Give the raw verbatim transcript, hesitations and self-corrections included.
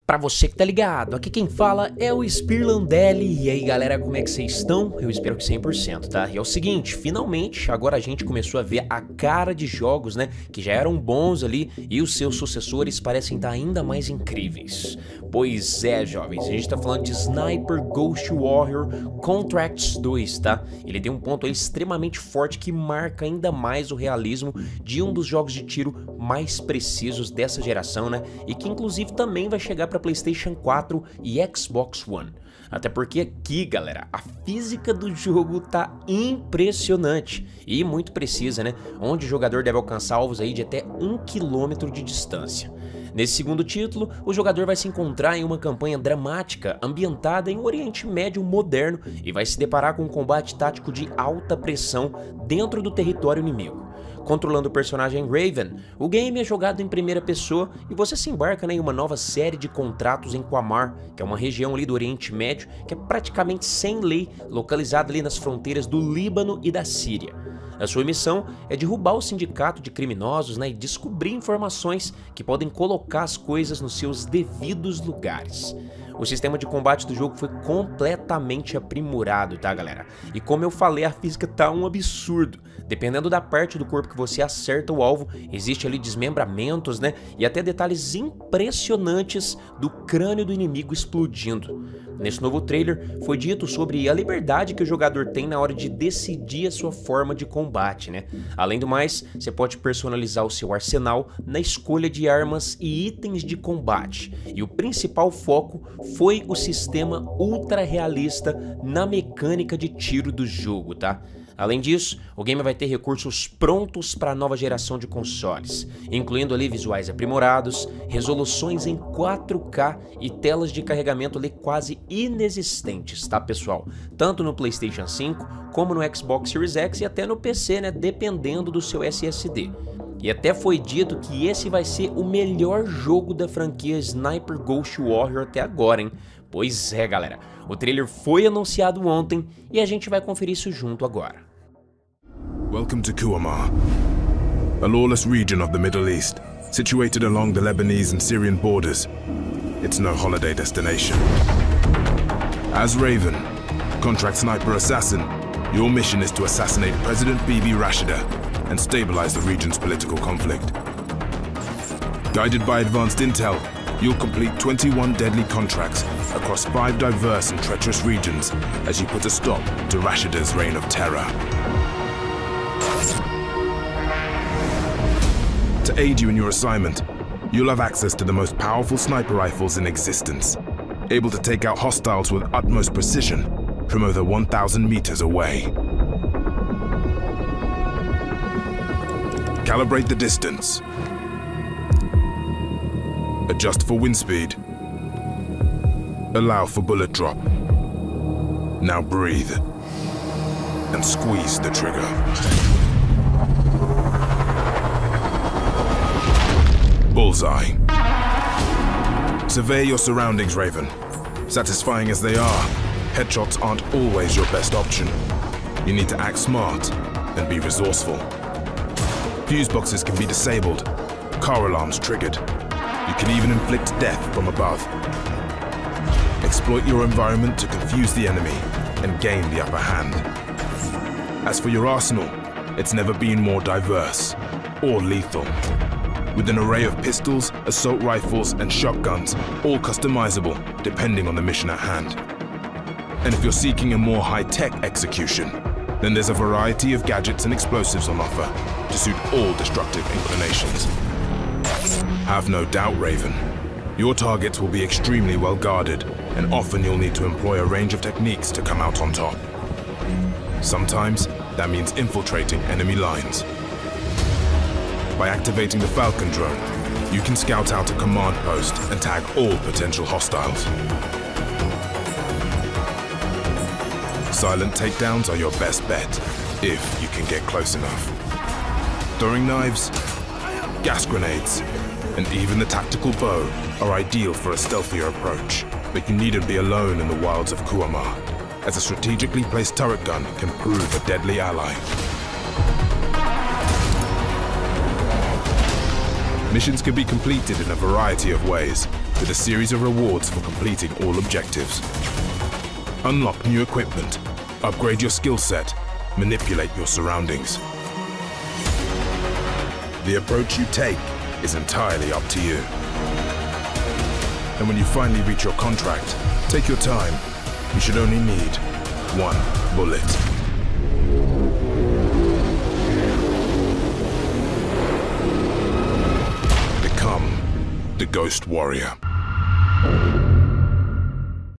Pra você que tá ligado, aqui quem fala é o Spirlandelli. E aí galera, como é que vocês estão? Eu espero que cem por cento, tá? E é o seguinte, finalmente agora a gente começou a ver a cara de jogos, né, que já eram bons ali e os seus sucessores parecem estar ainda mais incríveis. Pois é, jovens, a gente tá falando de Sniper Ghost Warrior Contracts dois, tá? Ele tem um ponto aí extremamente forte que marca ainda mais o realismo de um dos jogos de tiro mais precisos dessa geração, né? E que inclusive também vai chegar para PlayStation quatro e Xbox One. Até porque aqui, galera, a física do jogo tá impressionante e muito precisa, né? Onde o jogador deve alcançar alvos aí de até um quilômetro de distância. Nesse segundo título, o jogador vai se encontrar em uma campanha dramática ambientada em um Oriente Médio moderno e vai se deparar com um combate tático de alta pressão dentro do território inimigo. Controlando o personagem Raven, o game é jogado em primeira pessoa e você se embarca, né, em uma nova série de contratos em Qamar, que é uma região ali do Oriente Médio que é praticamente sem lei, localizada ali nas fronteiras do Líbano e da Síria. A sua missão é derrubar o sindicato de criminosos, né, e descobrir informações que podem colocar as coisas nos seus devidos lugares. O sistema de combate do jogo foi completamente aprimorado, tá, galera? E como eu falei, a física tá um absurdo. Dependendo da parte do corpo que você acerta o alvo, existe ali desmembramentos, né? E até detalhes impressionantes do crânio do inimigo explodindo. Nesse novo trailer foi dito sobre a liberdade que o jogador tem na hora de decidir a sua forma de combate, né? Além do mais, você pode personalizar o seu arsenal na escolha de armas e itens de combate. E o principal foco foi o sistema ultra realista na mecânica de tiro do jogo, tá? Além disso, o game vai ter recursos prontos para a nova geração de consoles, incluindo ali visuais aprimorados, resoluções em quatro K e telas de carregamento ali quase inexistentes, tá, pessoal? Tanto no PlayStation cinco, como no Xbox Series X e até no P C, né, dependendo do seu S S D. E até foi dito que esse vai ser o melhor jogo da franquia Sniper Ghost Warrior até agora, hein? Pois é, galera, o trailer foi anunciado ontem e a gente vai conferir isso junto agora. Welcome to Qamar, a lawless region of the Middle East, situated along the Lebanese and Syrian borders. It's no holiday destination. As Raven, contract sniper assassin, your mission is to assassinate President Bibi Rashida and stabilize the region's political conflict. Guided by advanced intel, you'll complete twenty-one deadly contracts across five diverse and treacherous regions as you put a stop to Rashida's reign of terror. To aid you in your assignment, you'll have access to the most powerful sniper rifles in existence, able to take out hostiles with utmost precision from over one thousand meters away. Calibrate the distance. Adjust for wind speed. Allow for bullet drop. Now breathe and squeeze the trigger. Bullseye. Survey your surroundings, Raven. Satisfying as they are, headshots aren't always your best option. You need to act smart and be resourceful. Fuse boxes can be disabled, car alarms triggered. You can even inflict death from above. Exploit your environment to confuse the enemy and gain the upper hand. As for your arsenal, it's never been more diverse or lethal. With an array of pistols, assault rifles, and shotguns, all customizable depending on the mission at hand. And if you're seeking a more high-tech execution, then there's a variety of gadgets and explosives on offer to suit all destructive inclinations. Have no doubt, Raven. Your targets will be extremely well guarded, and often you'll need to employ a range of techniques to come out on top. Sometimes, that means infiltrating enemy lines. By activating the Falcon drone, you can scout out a command post and tag all potential hostiles. Silent takedowns are your best bet, if you can get close enough. Throwing knives, gas grenades, and even the tactical bow are ideal for a stealthier approach, but you needn't be alone in the wilds of Qamar, as a strategically placed turret gun can prove a deadly ally. Missions can be completed in a variety of ways, with a series of rewards for completing all objectives. Unlock new equipment, upgrade your skill set, manipulate your surroundings. The approach you take is entirely up to you. And when you finally reach your contract, take your time. You should only need one bullet. Become the Ghost Warrior.